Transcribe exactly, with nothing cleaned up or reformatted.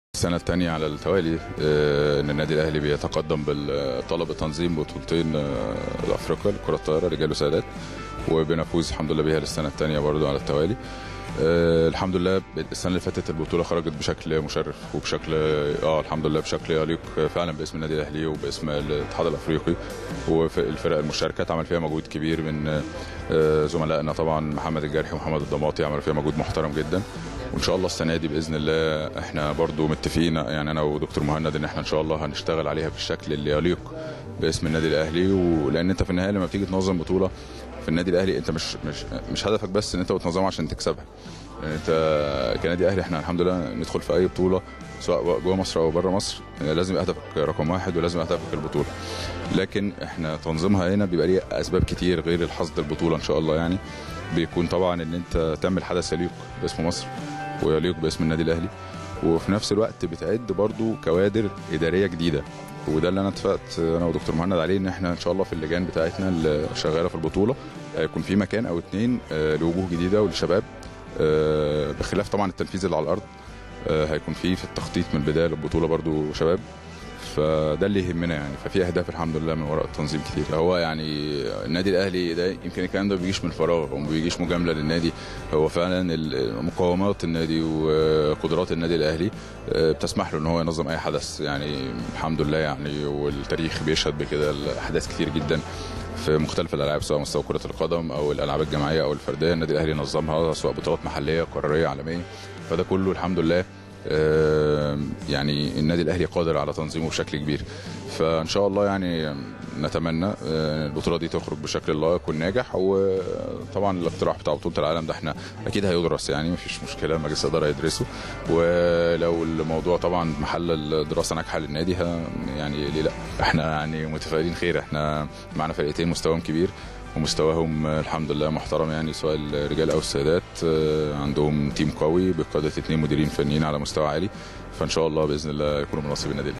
السنة الثانية على التوالي آه، ان النادي الاهلي بيتقدم بالطلب تنظيم بطولتين آه، الافريقيا لكرة الطائرة رجال وسيدات، وبنفوز الحمد لله بيها للسنة الثانية برضو على التوالي. آه، الحمد لله السنة اللي فاتت البطولة خرجت بشكل مشرف وبشكل اه الحمد لله بشكل يليق فعلا باسم النادي الاهلي وباسم الاتحاد الافريقي، والفرق المشاركات عمل فيها مجهود كبير من آه، زملائنا طبعا محمد الجرحي ومحمد الضماطي، عملوا فيها مجهود محترم جدا. وان شاء الله السنه دي باذن الله احنا برضو متفقين، يعني انا ودكتور مهند، ان احنا ان شاء الله هنشتغل عليها بالشكل اللي يليق باسم النادي الاهلي. ولان انت في النهايه لما بتيجي تنظم بطوله في النادي الاهلي انت مش مش مش هدفك بس ان انت بتنظمها عشان تكسبها. يعني انت كنادي اهلي احنا الحمد لله ندخل في اي بطوله سواء جوه مصر او بره مصر لازم هدفك رقم واحد ولازم هدفك البطوله. لكن احنا تنظيمها هنا بيبقى ليه اسباب كتير غير الحصد البطوله ان شاء الله. يعني بيكون طبعا ان انت تعمل حدث يليق باسم مصر ويليق باسم النادي الاهلي، وفي نفس الوقت بتعد برضو كوادر اداريه جديده. وده اللي انا اتفقت انا ودكتور مهند عليه، ان احنا ان شاء الله في اللجان بتاعتنا اللي شغاله في البطوله هيكون في مكان او اتنين لوجوه جديده ولشباب، بخلاف طبعا التنفيذ اللي على الارض هيكون في في التخطيط من البدايه للبطوله برضو شباب. فده اللي يهمنا يعني. ففي اهداف الحمد لله من وراء التنظيم كتير. هو يعني النادي الاهلي ده يمكن الكلام ده ما بيجيش من فراغ وما بيجيش مجامله للنادي، هو فعلا مقومات النادي وقدرات النادي الاهلي بتسمح له ان هو ينظم اي حدث يعني الحمد لله يعني. والتاريخ بيشهد بكده، الاحداث كتير جدا في مختلف الالعاب سواء مستوى كره القدم او الالعاب الجماعيه او الفرديه النادي الاهلي نظمها، سواء بطولات محليه قاريه عالميه. فده كله الحمد لله يعني النادي الاهلي قادر على تنظيمه بشكل كبير. فان شاء الله يعني نتمنى البطوله دي تخرج بشكل لائق والناجح. وطبعا الاقتراح بتاع بطوله العالم ده احنا اكيد هيدرس، يعني مفيش مشكله، مجلس الاداره يدرسه، ولو الموضوع طبعا محل الدراسه ناجحه للنادي يعني ليه لا. احنا يعني متفائلين خير، احنا معنا فرقتين مستواهم كبير ومستواهم الحمد لله محترم، يعني سواء الرجال او السيدات عندهم تيم قوي بقياده اثنين مديرين فنيين على مستوى عالي. فان شاء الله باذن الله يكونوا من نصيب النادي.